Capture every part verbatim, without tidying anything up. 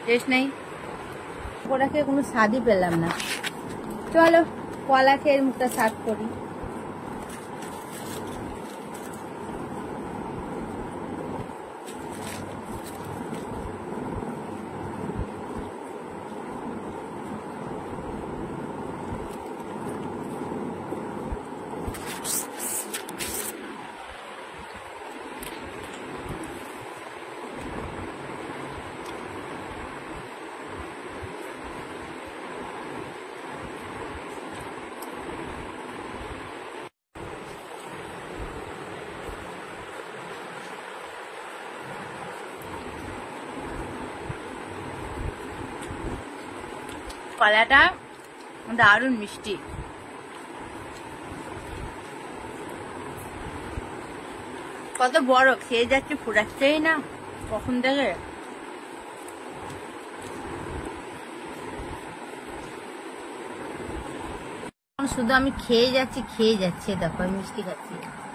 Test নেই, ওরা খেয়ে কোনো স্বাদই পেলাম না। চলো কলা খেয়ে মুখটা স্বাদ করি। কলাটা দারুণ মিষ্টি, কত বড়, খেয়ে যাচ্ছে ফুরাচ্ছেই না কখন থেকে। শুধু আমি খেয়ে যাচ্ছি খেয়ে যাচ্ছি, দেখো মিষ্টি খাচ্ছি।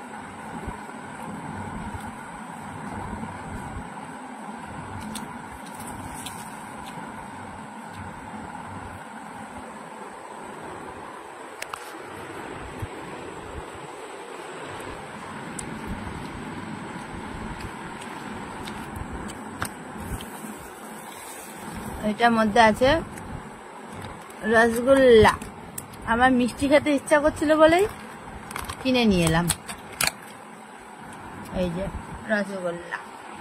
এটার মধ্যে আছে রসগোল্লা, আমার মিষ্টি খেতে ইচ্ছা করছিল বলেই কিনে নিয়ে এলাম। এই যে রসগোল্লা।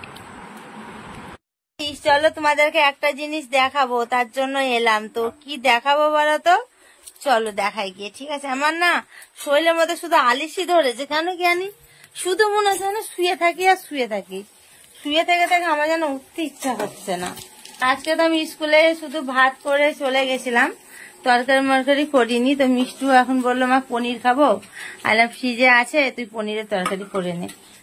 চলো তোমাদেরকে একটা জিনিস দেখাবো, তার জন্য এলাম। তো কি দেখাবো বলো তো? চলো দেখাই গিয়ে, ঠিক আছে? আমার না শরীরের মধ্যে শুধু আলিশি ধরেছে, কেন কি জানি, শুধু মনে হচ্ছে না শুয়ে থাকি আর শুয়ে থাকি, শুয়ে থেকে থেকে আমার যেন উঠতে ইচ্ছা হচ্ছে না। আজকে তো আমি স্কুলে শুধু ভাত করে চলে গেছিলাম, তরকারি মরকারি করিনি। তো মিষ্টু এখন বললো মা পনির খাবো, আইলাম ফ্রিজে আছে, তুই পনিরের তরকারি করে নে।